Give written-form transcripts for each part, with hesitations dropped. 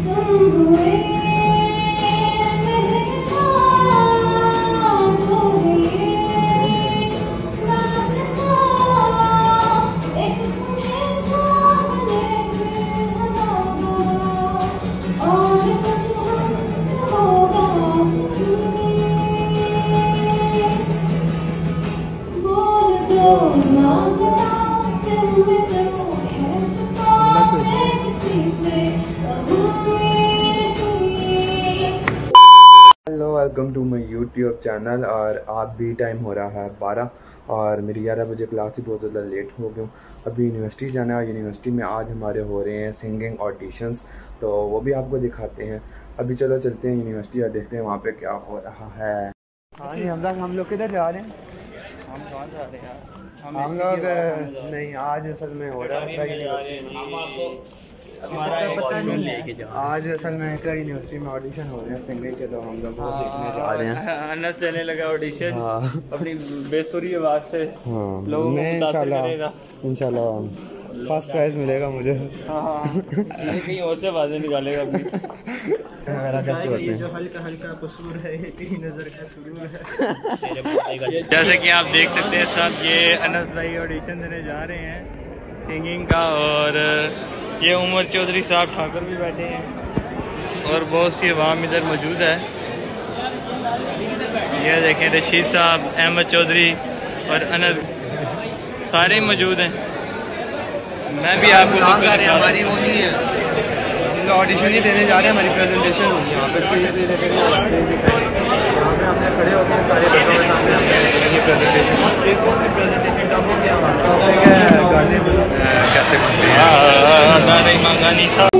Hello, welcome to my YouTube channel. और आप भी टाइम हो रहा है 12 और मेरी 11 बजे क्लास ही बहुत ज़्यादा लेट हो गई। अभी यूनिवर्सिटी जाना है। यूनिवर्सिटी में आज हमारे हो रहे हैं सिंगिंग ऑडिशंस, तो वो भी आपको दिखाते हैं। अभी चलो चलते हैं यूनिवर्सिटी और देखते हैं वहाँ पे क्या हो रहा है। हाँ जी, हम लोग किधर जा रहे हैं? हम कहाँ जा रहे हैं? हम लोग नहीं, आज असल में हो रहा है आज असल में इसका यूनिवर्सिटी में ऑडिशन हो रहे हैं सिंगिंग के, तो हम लोग वो देखने जा रहे हैं। अनस देने लगा ऑडिशन अपनी बेसुरी आवाज़ से लोगों को मुतासिर करेगा। इंशाल्लाह फर्स्ट प्राइज मिलेगा मुझे। ये कहीं और से आवाज़ें निकालेगा अपनी। ये जो हल्का हल्का कसूर है, तेरी नज़र का सुरूर है। जैसे कि आप देख सकते हैं साहब, ये अनस भाई ऑडिशन देने जा रहे हैं सिंगिंग का, और ये उमर चौधरी साहब ठाकुर भी बैठे हैं और बहुत सी अवाम इधर मौजूद है। ये देखें रशीद साहब, अहमद चौधरी और अनस सारे मौजूद हैं। मैं भी आपको हमारी वो नहीं है, ऑडिशन ही देने जा रहे हैं, हमारी प्रेजेंटेशन होगी यहाँ पे। यहाँ पे हमने खड़े होते हैं सारे बच्चों के सामने, हमने ये प्रेजेंटेशन कैसे मंगानी साहब।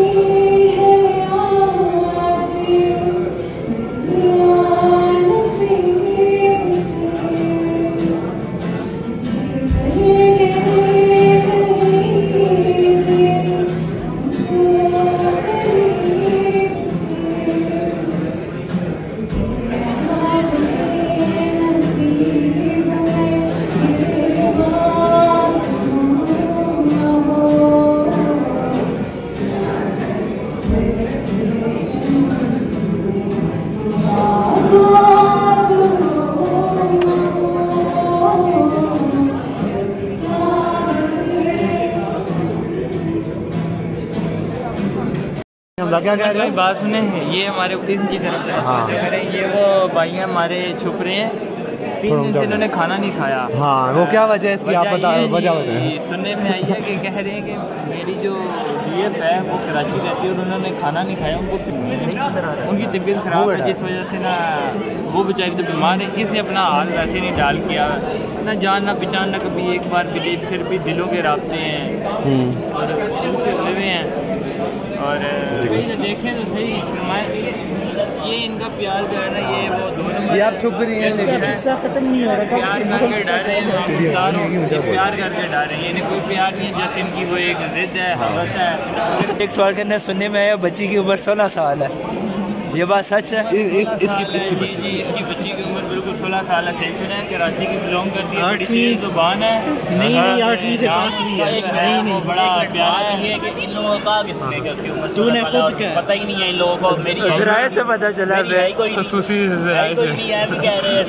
क्या कह रहे हैं? बात सुने, ये हमारे ऑडिशन की तरफ है। ये वो भाई हमारे छुप रहे हैं, 3 दिन से इन्होंने खाना नहीं खाया। हाँ, वो क्या वजह है इसकी, आप वजह बताएं। सुनने में आई है कि कह रहे हैं कि मेरी जो जीएफ है वो कराची रहती है और उन्होंने खाना नहीं खाया, उनको उनकी तबीयत ख़राब है, जिस वजह से ना वो बेचारी तो बीमार है। इसने अपना हाथ वैसे नहीं डाल किया, ना जान ना पहचान, ना कभी एक बार भी देख, फिर भी दिलों के राब्ते हैं और दिल से उलझे हुए हैं। और देखें तो सही, ये इनका प्यार जो है ना, ये वो दोनों ये आप छुप रही हैं, किस्सा खत्म नहीं हो रहा। प्यार करके डाले हैं, प्यार करके डाले हैं, कोई प्यार नहीं है, जैसे इनकी वो एक जिद है, हवस है। एक सवाल करना सुनने में आया, बच्ची की उम्र 16 साल है, ये बात सच है? इसकी बच्ची की उम्र बिल्कुल 16 साल है। सही सुना है, कराची की बिलोंग करती है, बड़ी तेज जुबान है। नहीं 8वीं से पास हुई है। नहीं बड़ा प्यार है कि इन लोगों का किसने क्या उसकी उम्र तूने खुद क्या पता ही नहीं है इन लोगों को। मेरी ज़राए से पता चला, खसूसी ज़राए से नहीं है भी कह रहे हैं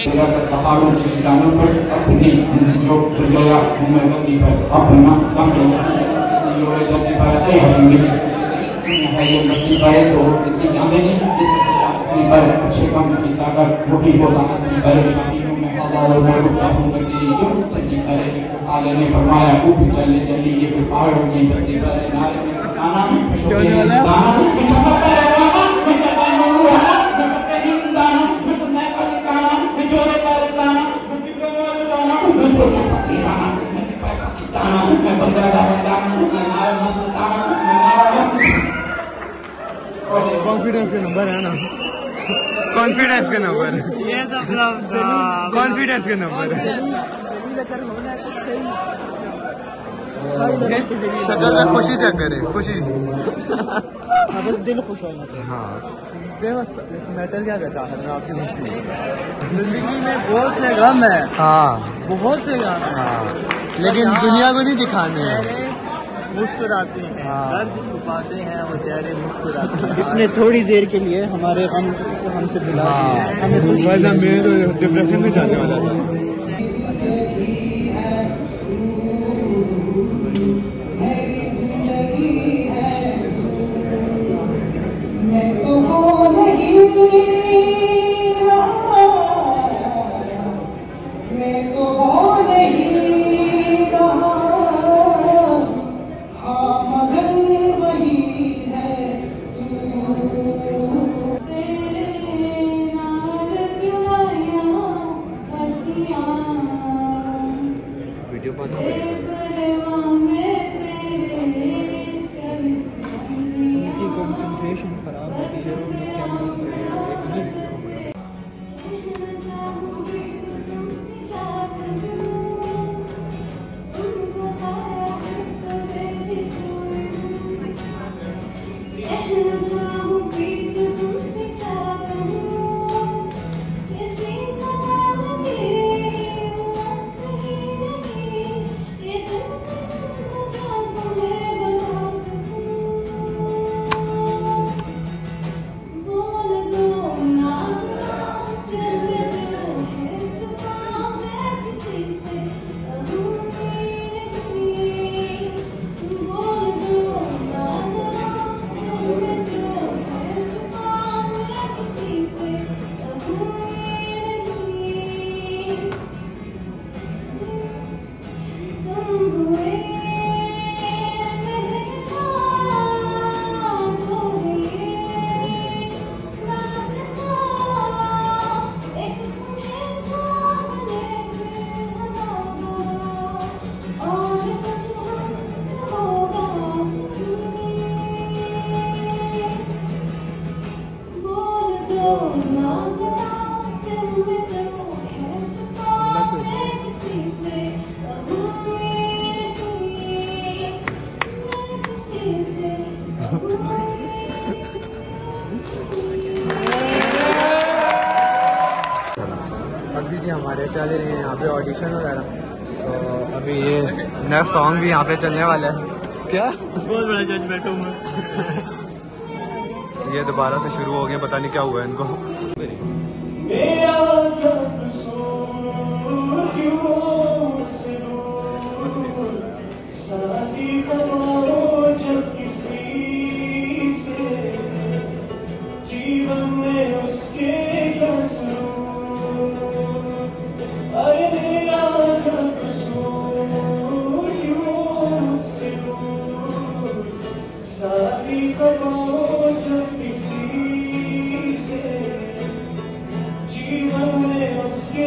पर अच्छे काम की ताकत वही होता है पर शादियों में हवा और मरुता होंगे जो चली करे आले ने फरमाया उठ चले चलिए फिर पहाड़ों की बस्ती पर नारे में गाना शोले गाना कॉन्फिडेंस के नंबर है ना, कॉन्फिडेंस के नंबर, कॉन्फिडेंस के नंबर है। शक्ल में खुशी चेक करे, खुशी बस दिल खुश होना चाहिए। हाँ, मेटल क्या कहता है आपकी जिंदगी में बहुत से गम है। हाँ, बहुत से गम। हाँ, लेकिन दुनिया को नहीं दिखाने हैं। मुस्कुराते हैं, दर्द छुपाते हैं वो चेहरे मुस्कुराते हैं। इसने थोड़ी देर के लिए हमारे गम को हमसे भुला दिया। हमें डिप्रेशन में जाने वाला था। वीडियो बहुत कंसंट्रेशन खराब होती है। अभी जी हमारे चल रहे हैं यहाँ पे ऑडिशन वगैरह, तो अभी ये नया सॉन्ग भी यहाँ पे चलने वाला है। क्या बहुत बड़ा जज बैठा हूँ। ये दोबारा से शुरू हो गया, पता नहीं क्या हुआ है इनको। जीवन में उसके अरे मेरा कसूर क्यों मुझसे दूर, साथी करो जब किसी से, जीवन में उसके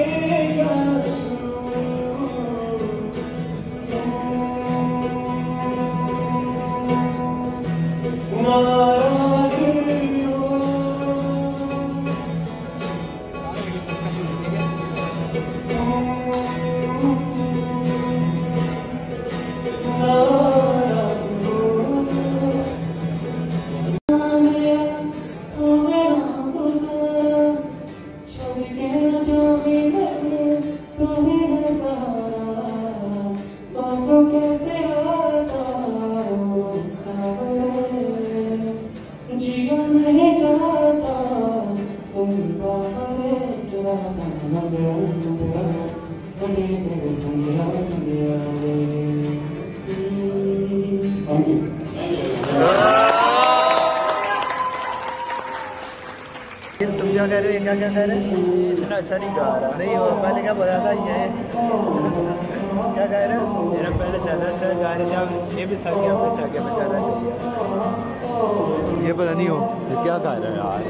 तुम क्या कह रहे हो? क्या कह रहे हो? इतना अच्छा नहीं गा रहा। नहीं हो पहले क्या बोला था ये क्या कह रहे हो? मेरा पहले ज़्यादा अच्छा गा रहे थे, अब ये भी था कि आपने जाके बचाना चाहिए। ये पता नहीं हो ये क्या गा रहा है यार।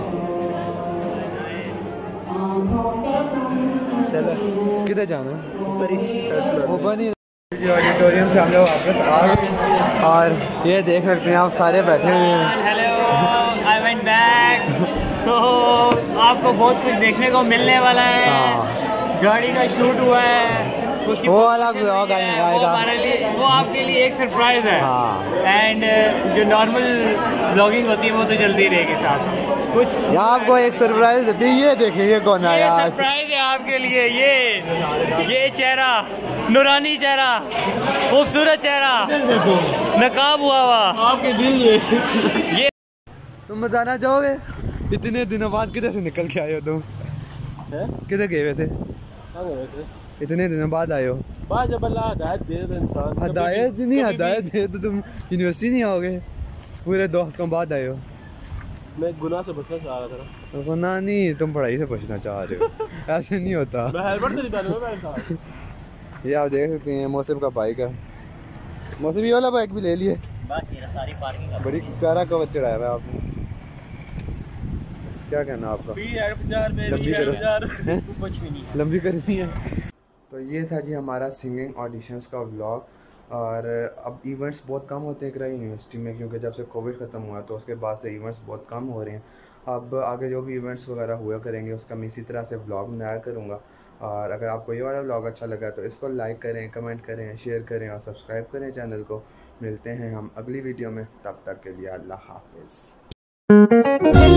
चलो किधर जाना? ऊपर ही ऑडिटोरियम से हम लोग वापस आ गए और ये देख सकते हैं आप सारे बैठे हुए हैं। Hello, I went back. तो आपको बहुत कुछ देखने को मिलने वाला है। गाड़ी का शूट हुआ है, उसकी वो वाला ब्लॉग वो आएगा। हमारे लिए, वो आपके लिए एक सरप्राइज है। हाँ। एंड जो नॉर्मल ब्लॉगिंग होती है वो तो जल्दी रहेगी साथ कुछ। यहाँ आपको एक सरप्राइज देती है, ये देखिए ये कौन आया आज। सरप्राइज है आपके लिए, ये चेहरा, नूरानी चेहरा, खूबसूरत चेहरा, नकाब हुआ आपके दिल में। ये तुम बताना चाहोगे इतने दिनों बाद किधर से निकल के आए हो तुम? किधर गए हुए थे? इतने दिनों बाद आए हो? जब अल्लाह हिदायत दे तो इंसान, हिदायत नहीं, हिदायत दे तो तुम यूनिवर्सिटी नहीं आओगे। पूरे 2 हफ्तों बाद आए हो। मैं गुनाह से बचना चाह रहा था। तो गुनाह नहीं, तुम पढ़ाई से बचना चाह रहे हो। ऐसे नहीं होता। मैं हेलमेट तो नहीं पहना हुआ था। ये आप देख सकते हैं मौसम का बाइक है। मौसम ये वाला बाइक भी ले लिए। बस ये सारी पार्किंग बड़ी प्यारा कवर चढ़ाया हुआ आपने। क्या कहना आपका? लंबी करो। कुछ भी नहीं। लंबी करनी है। तो ये था जी हमारा सिंगिंग ऑडिशंस का व्लॉग। और अब इवेंट्स बहुत कम होते हैं यूनिवर्सिटी में, क्योंकि जब से कोविड ख़त्म हुआ तो उसके बाद से इवेंट्स बहुत कम हो रहे हैं। अब आगे जो भी इवेंट्स वगैरह हुआ करेंगे उसका मैं इसी तरह से व्लॉग बनाया करूँगा। और अगर आपको ये वाला व्लॉग अच्छा लगा तो इसको लाइक करें, कमेंट करें, शेयर करें और सब्सक्राइब करें चैनल को। मिलते हैं हम अगली वीडियो में, तब तक के लिए अल्लाह हाफिज़।